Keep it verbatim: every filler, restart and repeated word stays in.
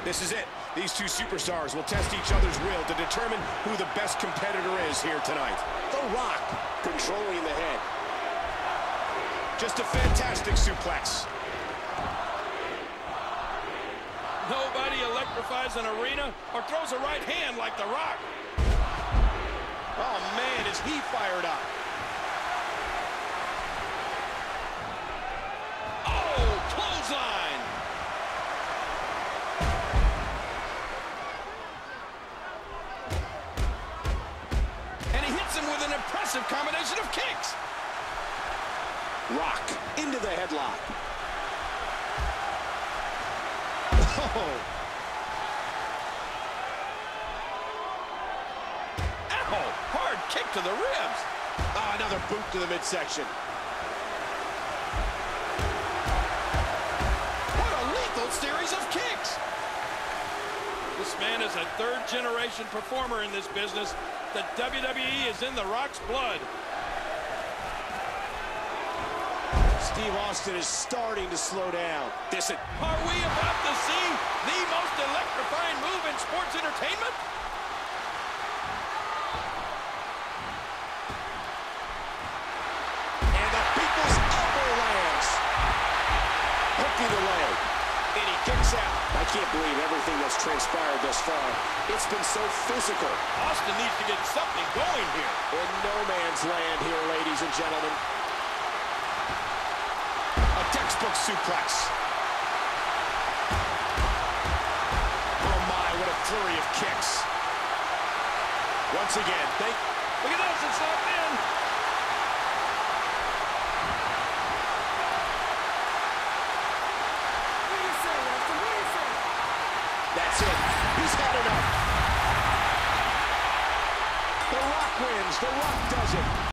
This is it. These two superstars will test each other's will to determine who the best competitor is here tonight. The Rock controlling the head. Just a fantastic suplex. Nobody electrifies an arena or throws a right hand like The Rock. Oh, man, is he fired up. Oh, clothesline. And he hits him with an impressive combination of kicks. Rock into the headlock. Oh. Ow, hard kick to the ribs. Oh, another boot to the midsection. What a lethal series of kicks. This man is a third-generation performer in this business. The W W E is in The Rock's blood. Steve Austin is starting to slow down. This is... Are we about to see the most electrifying move in sports entertainment? And the people's elbow lands. Hooking the leg. And he kicks out. I can't believe everything that's transpired thus far. It's been so physical. Austin needs to get something going here. In no man's land here, ladies and gentlemen. A textbook suplex. Oh my, what a flurry of kicks. Once again, thank... Look at this, it's locked in. What do you say, Austin? What do you say? That's it. He's had enough. The Rock wins. The Rock does it.